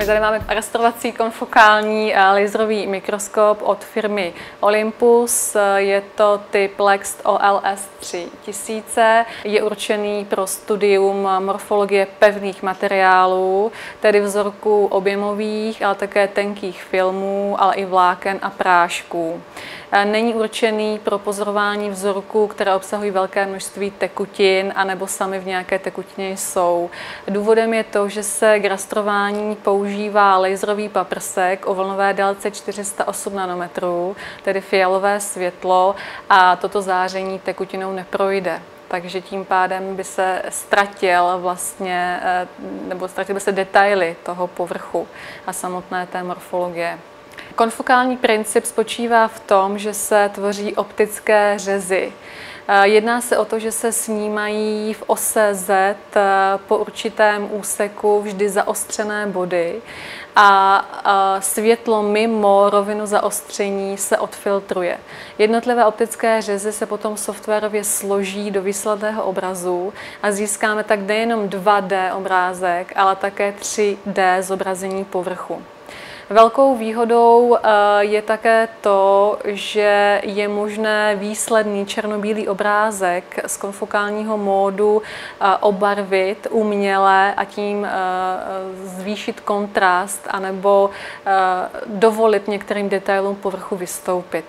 Tady máme rastrovací konfokální laserový mikroskop od firmy Olympus. Je to typ LEXT OLS 3000. Je určený pro studium morfologie pevných materiálů, tedy vzorků objemových, ale také tenkých filmů, ale i vláken a prášků. Není určený pro pozorování vzorků, které obsahují velké množství tekutin anebo sami v nějaké tekutině jsou. Důvodem je to, že se k rastrování používá laserový paprsek o vlnové délce 408 nanometrů, tedy fialové světlo, a toto záření tekutinou neprojde. Takže tím pádem by se ztratil ztratily by se detaily toho povrchu a samotné té morfologie. Konfokální princip spočívá v tom, že se tvoří optické řezy. Jedná se o to, že se snímají v ose Z po určitém úseku vždy zaostřené body a světlo mimo rovinu zaostření se odfiltruje. Jednotlivé optické řezy se potom softwarově složí do výsledného obrazu a získáme tak nejenom 2D obrázek, ale také 3D zobrazení povrchu. Velkou výhodou je také to, že je možné výsledný černobílý obrázek z konfokálního módu obarvit uměle a tím zvýšit kontrast anebo dovolit některým detailům povrchu vystoupit.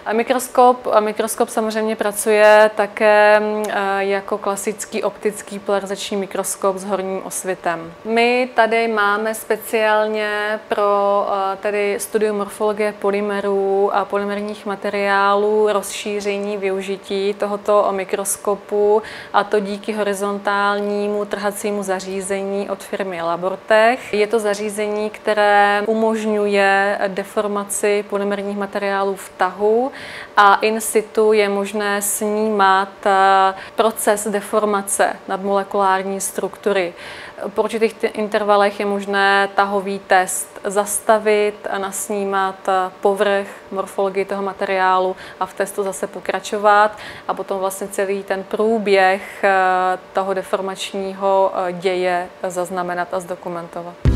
Mikroskop samozřejmě pracuje také jako klasický optický polarizační mikroskop s horním osvitem. My tady máme speciálně pro studium morfologie polymerů a polymerních materiálů rozšíření využití tohoto mikroskopu, a to díky horizontálnímu trhacímu zařízení od firmy Labortech. Je to zařízení, které umožňuje deformaci polymerních materiálů v tahu, a in situ je možné snímat proces deformace nadmolekulární struktury. Po určitých intervalech je možné tahový test zastavit a nasnímat povrch, morfologii toho materiálu a v testu zase pokračovat a potom vlastně celý ten průběh toho deformačního děje zaznamenat a zdokumentovat.